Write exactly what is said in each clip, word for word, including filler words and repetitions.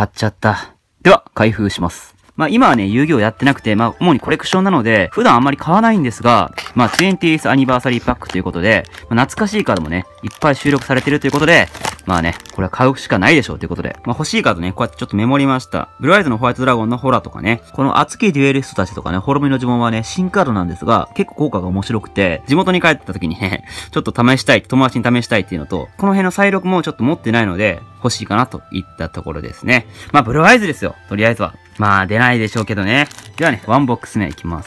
買っちゃった。では、開封します。まあ今はね、遊戯王やってなくて、まあ主にコレクションなので、普段あんまり買わないんですが、まあ トゥエンティース アニバーサリーパックということで、まあ、懐かしいカードもね、いっぱい収録されてるということで、まあね、これは買うしかないでしょうということで、まあ欲しいカードね、こうやってちょっとメモりました。ブルーアイズのホワイトドラゴンのホラとかね、この熱きデュエリストたちとかね、滅びの呪文はね、新カードなんですが、結構効果が面白くて、地元に帰った時にね、ちょっと試したい、友達に試したいっていうのと、この辺の再録もちょっと持ってないので、欲しいかなといったところですね。まあブルーアイズですよ、とりあえずは。まあ出ないでしょうけどね。ではね、ワンボックス目いきます。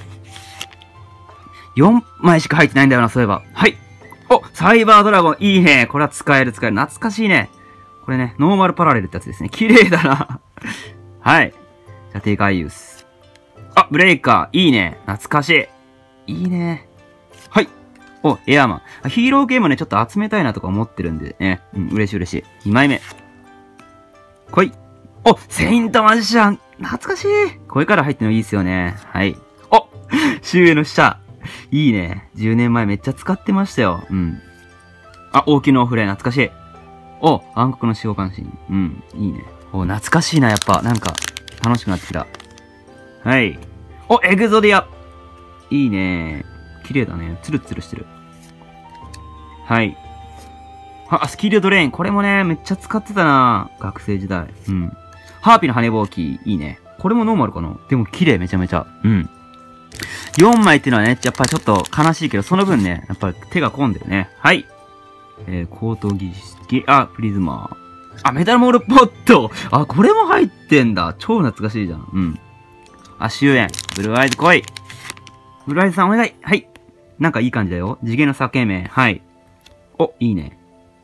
よんまいしか入ってないんだよな、そういえば。はい。お、サイバードラゴン、いいね。これは使える、使える。懐かしいね。これね、ノーマルパラレルってやつですね。綺麗だな。はい。じゃあ、テイカーユース。あ、ブレイカー、いいね。懐かしい。いいね。はい。お、エアーマン。ヒーローゲームね、ちょっと集めたいなとか思ってるんでね。うん、嬉しい嬉しい。にまいめ。来い。お、セイントマジシャン。懐かしい。これから入ってるのいいっすよね。はい。お、周囲の使者。いいね。じゅうねんまえめっちゃ使ってましたよ。うん。あ、王宮のお触れ、懐かしい。お、暗黒の召喚神。うん、いいね。お、懐かしいな、やっぱ。なんか、楽しくなってきた。はい。お、エグゾディア。いいね。綺麗だね。ツルツルしてる。はい。あ、スキルドレイン。これもね、めっちゃ使ってたな。学生時代。うん。ハーピーの羽ぼうき。いいね。これもノーマルかな。でも綺麗、めちゃめちゃ。うん。よんまいっていうのはね、やっぱりちょっと悲しいけど、その分ね、やっぱり手が込んでるね。はい。えー、高等儀式、あ、プリズマー。あ、メタルモールポット。あ、これも入ってんだ。超懐かしいじゃん。うん。あ、終焉。ブルーアイズ来い。ブルーアイズさんお願い。はい。なんかいい感じだよ。次元の裂け目。はい。お、いいね。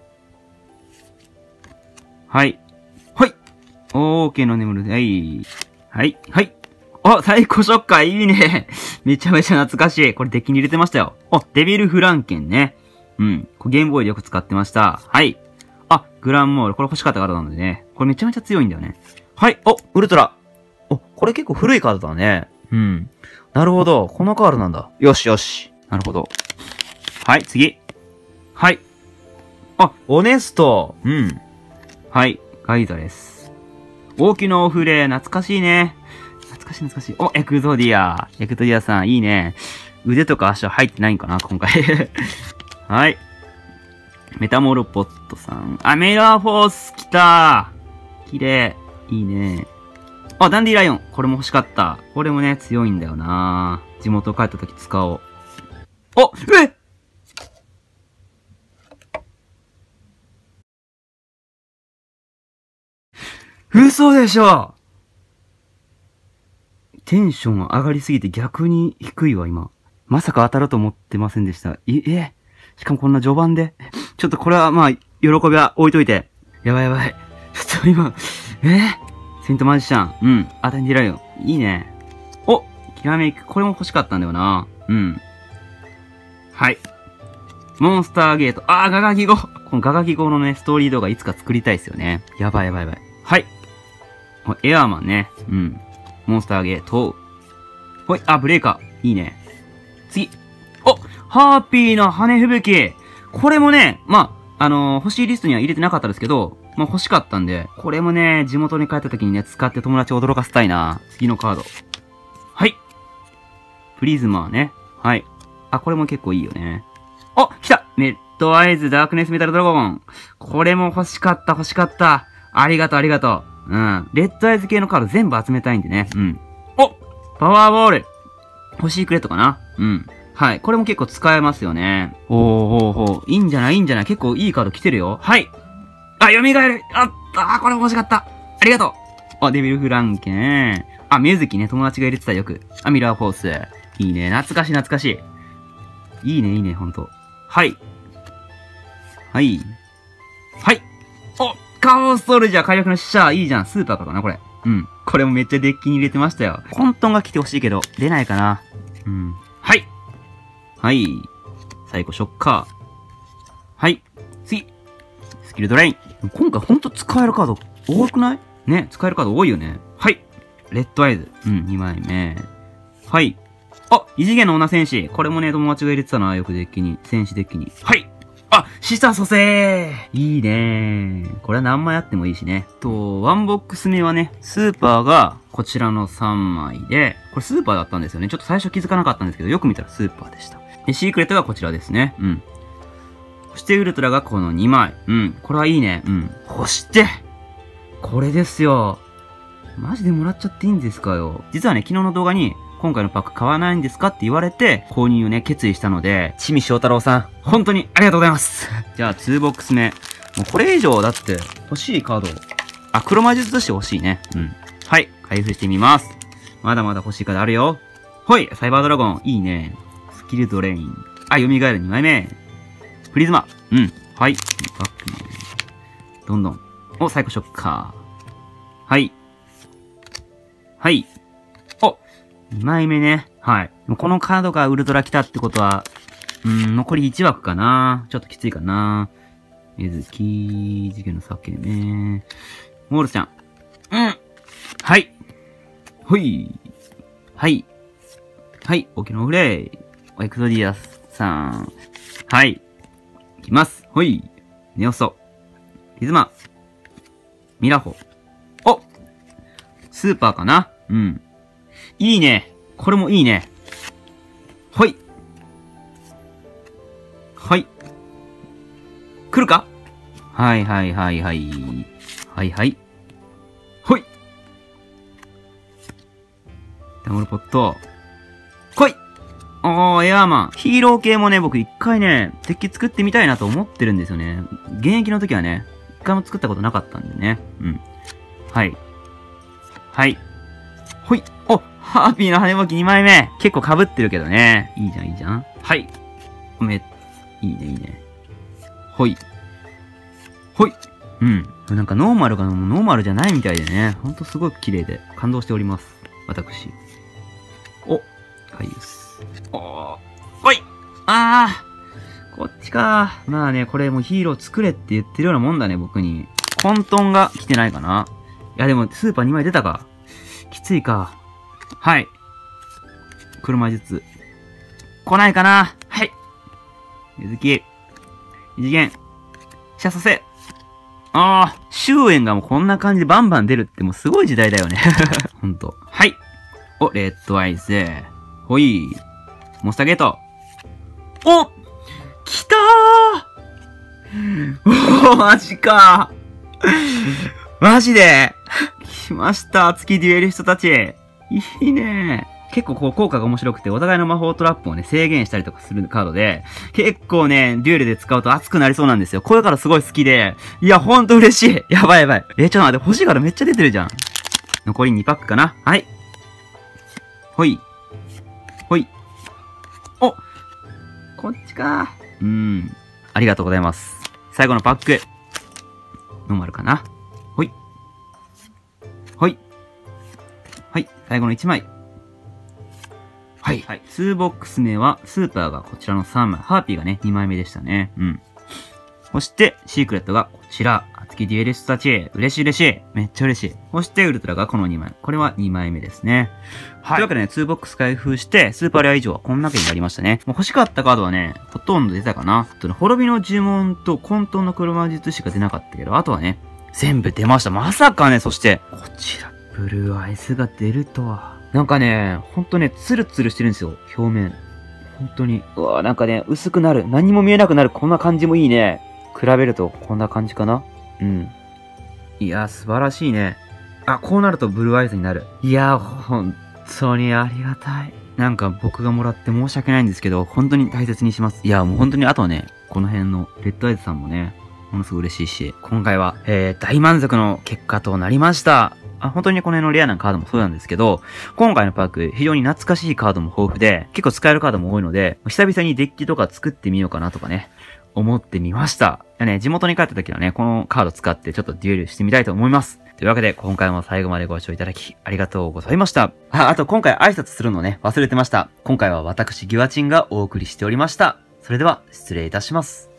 はい。はい。オーケーの眠る。はい。はい。はい。あ、最高ショッカーいいね。めちゃめちゃ懐かしい。これデッキに入れてましたよ。あ、デビルフランケンね。うん。これゲームボーイでよく使ってました。はい。あ、グランモール。これ欲しかったカードなのでね。これめちゃめちゃ強いんだよね。はい。お、ウルトラ。お、これ結構古いカードだね。うん。なるほど。このカードなんだ。よしよし。なるほど。はい、次。はい。あ、オネスト。うん。はい。ガイザです。王宮のお触れ。懐かしいね。懐かしい懐かしい。お、エクゾディア。エクゾディアさん、いいね。腕とか足は入ってないんかな、今回。はい。メタモルポットさん。あ、メラーフォース来たー。綺麗。いいね。あ、ダンディライオン。これも欲しかった。これもね、強いんだよな。地元帰った時使おう。お、え嘘でしょ。テンション上がりすぎて逆に低いわ、今。まさか当たると思ってませんでした。え、えしかもこんな序盤で。ちょっとこれはまあ、喜びは置いといて。やばいやばい。ちょっと今、えー、セントマジシャン。うん。あ、ダンディライオン。いいね。お、きらめく。これも欲しかったんだよな。うん。はい。モンスターゲート。あー、ガガギゴ。このガガギゴのね、ストーリー動画いつか作りたいですよね。やばいやばいやばい。はい。エアーマンね。うん。モンスターゲート。ほい。あ、ブレーカー。いいね。次。お、ハーピーの羽吹雪。これもね、まあ、あのー、欲しいリストには入れてなかったですけど、まあ欲しかったんで、これもね、地元に帰った時にね、使って友達を驚かせたいな。次のカード。はい。プリズマーね。はい。あ、これも結構いいよね。お、来たメッドアイズダークネスメタルドラゴン。これも欲しかった欲しかった。ありがとうありがとう。うん。レッドアイズ系のカード全部集めたいんでね。うん。お、パワーボール。欲しいクレットかな。うん。はい。これも結構使えますよね。おーほーほー。いいんじゃないいいんじゃない結構いいカード来てるよ。はい。あ、蘇る。あったこれも欲しかった。ありがとう。あ、デビルフランケン。あ、水木ね。友達が入れてたよく。あ、ミラーフォース。いいね。懐かしい懐かしい。いいねいいね、ほんと。はい。はい。はい。お、カオスソルジャー火力の使者。いいじゃん。スーパーかなこれ。うん。これもめっちゃデッキに入れてましたよ。コントンが来てほしいけど、出ないかな。うん。はい。はい。最後、ショッカー。はい。次。スキルドレイン。今回ほんと使えるカード多くないね、使えるカード多いよね。はい。レッドアイズ。うん、にまいめ。はい。あ、異次元の女戦士。これもね、友達が入れてたな、よくデッキに。戦士デッキに。はい。 あ、シスター蘇生いいねー。これは何枚あってもいいしね。と、ワンボックス目はね、スーパーがこちらのさんまいで、これスーパーだったんですよね。ちょっと最初気づかなかったんですけど、よく見たらスーパーでした。で、シークレットがこちらですね。うん。そしてウルトラがこのにまい。うん。これはいいね。うん。そして、これですよ。マジでもらっちゃっていいんですかよ。実はね、昨日の動画に、今回のパック買わないんですかって言われて、購入をね、決意したので、清水翔太郎さん、本当にありがとうございます。じゃあ、にボックス目。もうこれ以上、だって、欲しいカード。あ、黒魔術として欲しいね。うん。はい、開封してみます。まだまだ欲しいカードあるよ。ほい、サイバードラゴン、いいね。スキルドレイン。あ、蘇るにまいめ。プリズマ。うん。はい。バックね。どんどん。お、サイコショッカー。はい。はい。お、にまいめね。はい。このカードがウルトラ来たってことは、うーん、残りいち枠かな。ちょっときついかな。水木、事件の裂け目。モールスちゃん。うん。はい。ほい。はい。はい。沖縄フレイ。エクソディアスさん。はい。いきます。ほい。ネオソ。リズマ。ミラホ。お！スーパーかな？うん。いいね。これもいいね。ほい。はい。来るか？はいはいはいはい。はいはい。ほい。ダブルポット。来い！あー、エアーマン。ヒーロー系もね、僕一回ね、デッキ作ってみたいなと思ってるんですよね。現役の時はね、一回も作ったことなかったんでね。うん。はい。はい。ほい。お、ハーピーの羽巻きにまいめ。結構被ってるけどね。いいじゃん、いいじゃん。はい。おめ、いいね、いいね。ほい。ほい。うん。なんかノーマルがノーマルじゃないみたいでね。ほんとすごく綺麗で感動しております。私。お、カイウス。おー。ほい。あー。こっちか。まあね、これもうヒーロー作れって言ってるようなもんだね、僕に。混沌が来てないかな。いやでも、スーパーにまい出たか。きついか。はい。黒魔術。来ないかな。はい。水木。異次元。シャさせ。ああ、終焉がもうこんな感じでバンバン出るってもうすごい時代だよね。ほんと。はい。お、レッドアイズ。ほい。モンスターゲート。お！来たーおー、マジかマジで来ました、月デュエリストたち。いいね。結構こう効果が面白くて、お互いの魔法トラップをね、制限したりとかするカードで、結構ね、デュエルで使うと熱くなりそうなんですよ。これからすごい好きで、いや、ほんと嬉しい。やばいやばい。え、ちょっと待って、欲しいからめっちゃ出てるじゃん。残りにパックかな。はい。ほい。ほい。お！こっちか。うーん。ありがとうございます。最後のパック。ノーマルかな。ほい。ほい。はい。最後のいちまい。はい。はい。にボックス目は、スーパーがこちらのさんまい。ハーピーがね、にまいめでしたね。うん。そして、シークレットがこちら。熱きデュエリストたち。嬉しい嬉しい。めっちゃ嬉しい。そして、ウルトラがこのにまい。これはにまいめですね。はい。というわけでね、にボックス開封して、スーパーレア以上はこんだけになりましたね。もう欲しかったカードはね、ほとんど出たかな。あとね、滅びの呪文と混沌の黒魔術しか出なかったけど、あとはね、全部出ました。まさかね、そして、こちら、ブルーアイスが出るとは。なんかね、ほんとね、ツルツルしてるんですよ、表面。ほんとに。うわぁ、なんかね、薄くなる。何も見えなくなる。こんな感じもいいね。比べると、こんな感じかな。うん。いやー、素晴らしいね。あ、こうなるとブルーアイズになる。いやー、本当にありがたい。なんか僕がもらって申し訳ないんですけど、本当に大切にします。いやー、もう本当にあとはね、この辺のレッドアイズさんもね、ものすごく嬉しいし、今回は、えー、大満足の結果となりました。あ、本当にこの辺のレアなカードもそうなんですけど、今回のパーク、非常に懐かしいカードも豊富で、結構使えるカードも多いので、久々にデッキとか作ってみようかなとかね、思ってみました。ね、地元に帰った時はね、このカード使ってちょっとデュエルしてみたいと思います。というわけで、今回も最後までご視聴いただき、ありがとうございました。あ、あと今回挨拶するのね、忘れてました。今回は私、ギワチンがお送りしておりました。それでは、失礼いたします。